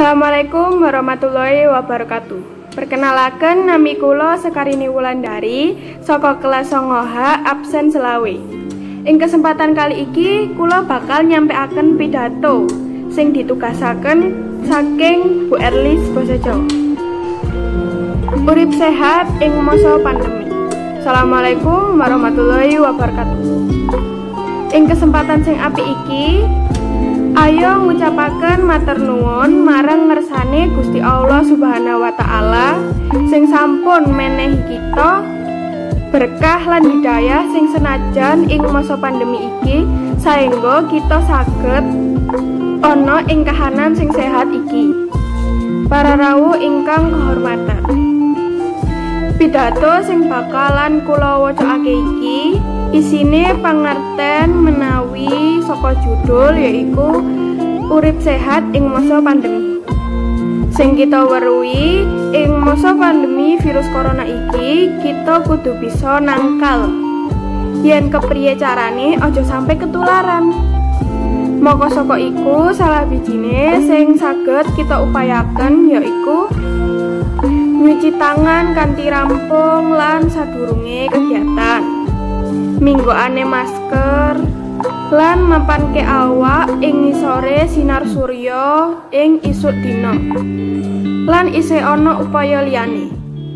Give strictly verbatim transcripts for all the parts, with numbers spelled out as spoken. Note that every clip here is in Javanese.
Assalamualaikum warahmatullahi wabarakatuh. Perkenalaken nami kula Sekarini Wulandari saka kelas songo H absen selawe. Ing kesempatan kali iki kula bakal nyampeaken pidato sing ditugasaken saking Bu Erlis Basa Jawa. Urip sehat ing masa pandemi. Assalamualaikum warahmatullahi wabarakatuh. Ing kesempatan sing apik iki ayo ngucapaken matur nuwun marang ngersane Gusti Allah Subhanahu wa taala sing sampun menehi kita berkah lan hidayah sing senajan ing masa pandemi iki saengga kita saged ana ing kahanan sing sehat iki. Para rawuh ingkang kehormatan, pidato sing bakalan kula wacakake iki isine pangerten menawi saka judul yaiku urip sehat ing masa pandemi. Sing kita weruhi ing masa pandemi virus corona iki kita kudu bisa nangkal yen kepriye carane aja sampai ketularan. Maka saka iku salah bijine sing saged kita upayaken yaiku nyuci tangan kanthi rampung lan sadurunge kegiatan, minggoane masker lan mampanke awak ing ngisore sinar surya ing isuk dina lan isih ana upaya liyane.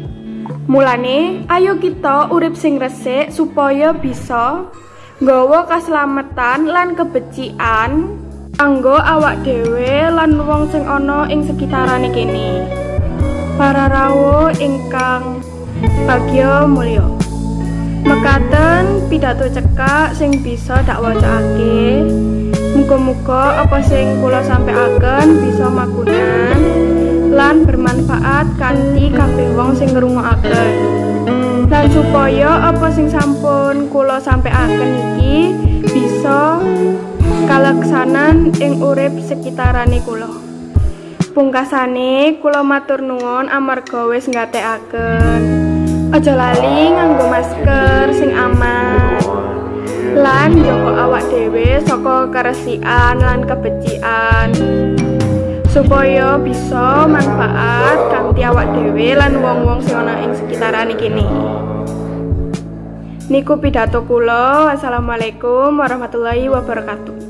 Mulane ayo kita urip sing resik supaya bisa nggawa kaslametan lan kebecikan kanggo awak dhewe lan wong sing ana ing sekitarane kene. Para rawuh ingkang bagya mulya, mekaten pidato cekak sing bisa dak wacakake. Muga-muga apa sing kula sampaiaken bisa magunan lan bermanfaat kanthi kabeh wong sing ngrungokaken. Lan supaya apa sing sampun kula sampaiaken iki bisa kaleksanan ing urip sekitarane kula. Pungkasane kula matur nuwun amarga wis nggatekaken aja lali nganggo masker sing aman lan njaga awak dhewe saka keresikan lan kebecikan supaya bisa manfaat kanthi awak dhewe lan wong-wong sing ana ing sekitarane kene. Niku pidato kula. Wassalamualaikum warahmatullahi wabarakatuh.